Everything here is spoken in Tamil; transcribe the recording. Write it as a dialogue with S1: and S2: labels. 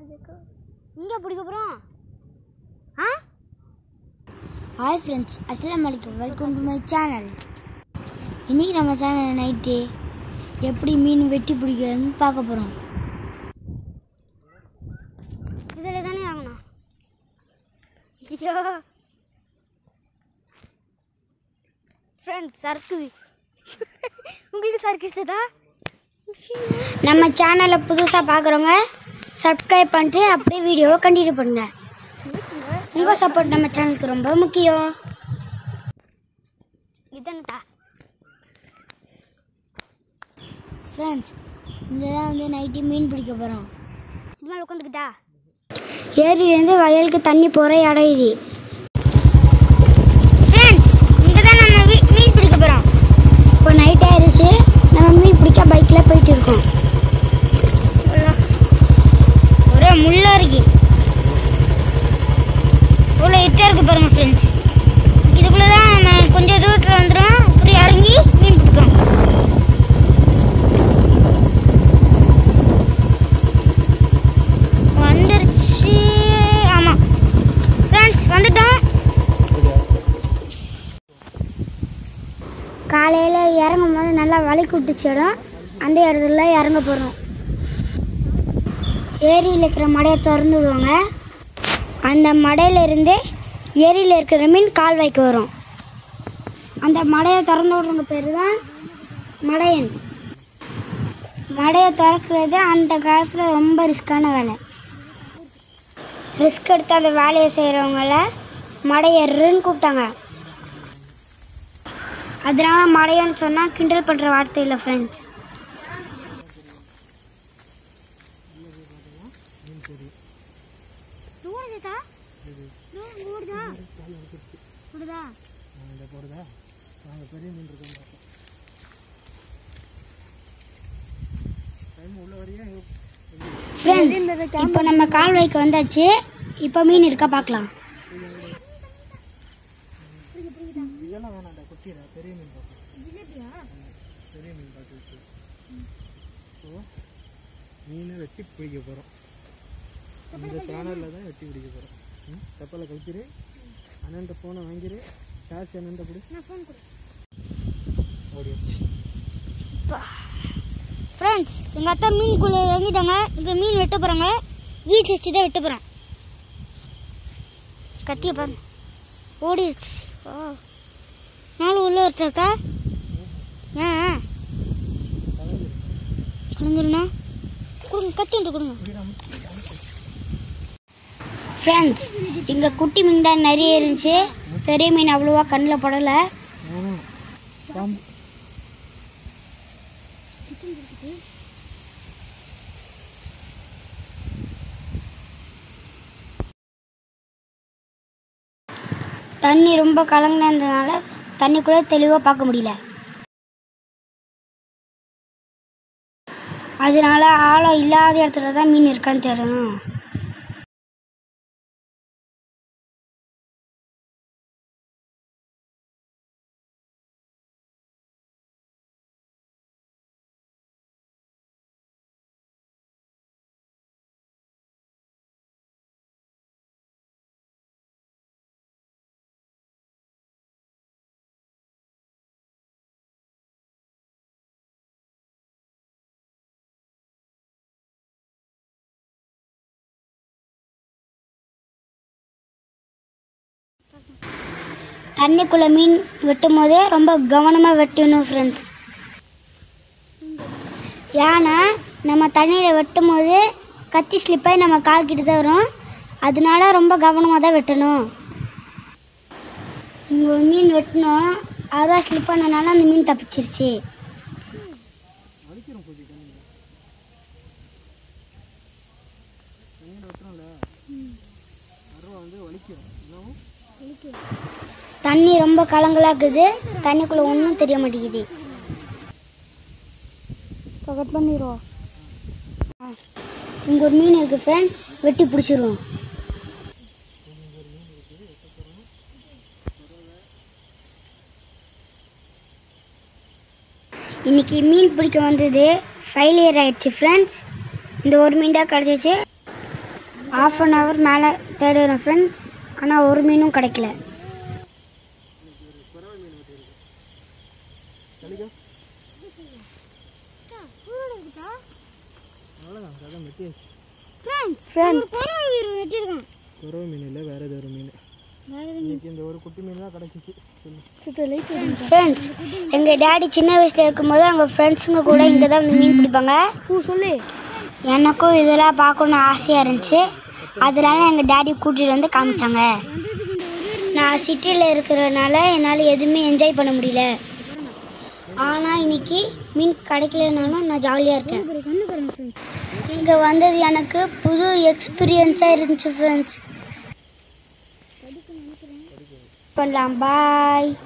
S1: இங்கே பிடிக்க போகிறோம். ஹாய் ஃப்ரெண்ட்ஸ், அஸ்ஸலாமு அலைக்கும். Welcome to my channel. இன்றைக்கி நம்ம சேனல் நைட்டு எப்படி மீன் வெட்டி பிடிக்கிறதுன்னு பார்க்க போகிறோம். இதில் தானே இறங்கணும். ஐயோ ஃப்ரெண்ட்ஸ், சறுக்குது. உங்களுக்கு சறுக்குச்சதா? நம்ம சேனலை புதுசாக பார்க்குறவங்க சப்ஸ்கிரைப் பண்ணிட்டு அப்படியே வீடியோவை கண்டினியூ பண்ணுங்கள். உங்கள் சப்போர்ட் நம்ம சேனலுக்கு ரொம்ப முக்கியம். இதன்டா ஃப்ரெண்ட்ஸ், இங்கே தான் வந்து நைட்டு மீன் பிடிக்க போகிறோம். இது மேலே உட்காந்துக்கிட்டா ஏரியிலேருந்து வயலுக்கு தண்ணி போகிற இடம் இது. ஃப்ரெண்ட்ஸ், இங்கே தான் நம்ம மீன் பிடிக்க போகிறோம். இப்போ நைட் ஆயிடுச்சு. நம்ம மீன் பிடிக்க பைக்கில் போயிட்டு இருக்கோம். ஒரே முள்ளா இருக்கு. இவ்வளோ எட்டாக இருக்குது பாருங்கள் ஃப்ரெண்ட்ஸ். இதுக்குள்ளே தான் நம்ம கொஞ்சம் தூரத்தில் வந்துடும். இப்படி இறங்கி மீன் பிடிக்கும். வந்துருச்சு. ஆமாம் ஃப்ரெண்ட்ஸ், வந்துட்டோம். காலையில் இறங்கும் போது நல்லா வலிக்கு விட்டுச்சு இடம். அந்த இடத்துல இறங்க போகிறோம். ஏரியில் இருக்கிற மடையை திறந்து விடுவாங்க. அந்த மடையிலிருந்து ஏரியில் இருக்கிற மீன் கால்வாய்க்கு வரும். அந்த மடையை திறந்து விடுறவங்க பேர் தான் மடையன். மடையை திறக்கிறது அந்த காலத்தில் ரொம்ப ரிஸ்க்கான வேலை. ரிஸ்க் எடுத்து அந்த வேலையை செய்கிறவங்கள மடையர்ன்னு கூப்பிட்டாங்க. அதனால் மடையன்னு சொன்னால் கிண்டல் பண்ணுற வார்த்தை இல்லை ஃப்ரெண்ட்ஸ். இப்போ நம்ம கால்வாய்க்கு வந்தாச்சு. இப்போ மீன் இருக்கா பார்க்கலாம்.
S2: மீனை வெட்டி பிடிக்க போகிறோம். இந்த சேனலில் தான் வெட்டி பிடிக்க போகிறோம். செப்பலை கழிச்சிரு, அண்ணன்ட்ட ஃபோனை வாங்கிரு. காசு அண்ணன்ட்ட கொடு. ஓடிடுச்சு.
S1: ஃப்ரெண்ட்ஸ், எங்கள் அத்தா மீனுக்குள்ளே இறங்கிட்டாங்க. இப்போ மீன் வெட்ட போகிறாங்க. வீச்சு வச்சு தான் வெட்ட போகிறேன். கத்திய பாருங்க, ஓடிடுச்சு. ஓ, நாலு உள்ள வச்சா ஏன் கலந்துருண்ணா கொடுங்க, கத்தின்ட்டு கொடுங்க. ஃப்ரெண்ட்ஸ், இங்கே குட்டி மீன் தான் நிறைய இருந்துச்சு. பெரிய மீன் அவ்வளோவா கண்ணில் படலை. தண்ணி ரொம்ப கலங்கினதுனால தண்ணிக்குள்ளே தெளிவாக பார்க்க முடியல. அதனால ஆழம் இல்லாத இடத்துல தான் மீன் இருக்கான்னு தேடணும். தண்ணிக்குள்ளே மீன் வெட்டும் போதே ரொம்ப கவனமாக வெட்டணும் ஃப்ரெண்ட்ஸ். ஏன்னா நம்ம தண்ணியில் வெட்டும் போது கத்தி ஸ்லிப்பாகி நம்ம கால் கிட்ட தான் வரும். அதனால ரொம்ப கவனமாக தான் வெட்டணும். இங்கே ஒரு மீன் வெட்டணும். அருவா ஸ்லிப் பண்ணனால அந்த மீன் தப்பிச்சிருச்சு. தண்ணி ரொம்ப கலங்கலாக்குது. தண்ணிக்குள்ளே ஒன்றும் தெரிய மாட்டேங்குது. கட் பண்ணிடுவோம். இங்கே ஒரு மீன் இருக்குது ஃப்ரெண்ட்ஸ், வெட்டி பிடிச்சிருவோம். இன்றைக்கி மீன் பிடிக்க வந்தது ஃபெயிலியர் ஆகிடுச்சு ஃப்ரெண்ட்ஸ். இந்த ஒரு மீன் தான் கிடச்சிச்சு. half an hour மேலே தேடுறேன் ஃப்ரெண்ட்ஸ். ஆனால் ஒரு மீனும் கிடைக்கல.
S2: குறவை மீன் இல்லை, வேற ஏதோ ஒரு மீன். இன்னைக்கு இந்த ஒரு குட்டி மீன் தான் கிடைச்சிச்சு.
S1: ஃப்ரெண்ட்ஸ், எங்கள் டேடி சின்ன வயசில் இருக்கும்போது அவங்க ஃப்ரெண்ட்ஸுங்க கூட இங்கே தான் வந்து மீன் பிடிப்பாங்க. சொல்லு. எனக்கும் இதெல்லாம் பார்க்கணுன்னு ஆசையாக இருந்துச்சு. அதனால எங்கள் டேடி கூட்டிகிட்டு வந்து காமிச்சாங்க. நான் சிட்டியில் இருக்கிறதுனால என்னால் எதுவுமே என்ஜாய் பண்ண முடியல. ஆனால் இன்னைக்கு மீன் கிடைக்கலனாலும் நான் ஜாலியாக இருக்கேன். இங்கே வந்தது எனக்கு புது எக்ஸ்பீரியன்ஸாக இருந்துச்சு ஃப்ரெண்ட்ஸ். பண்ணலாம். பாய்.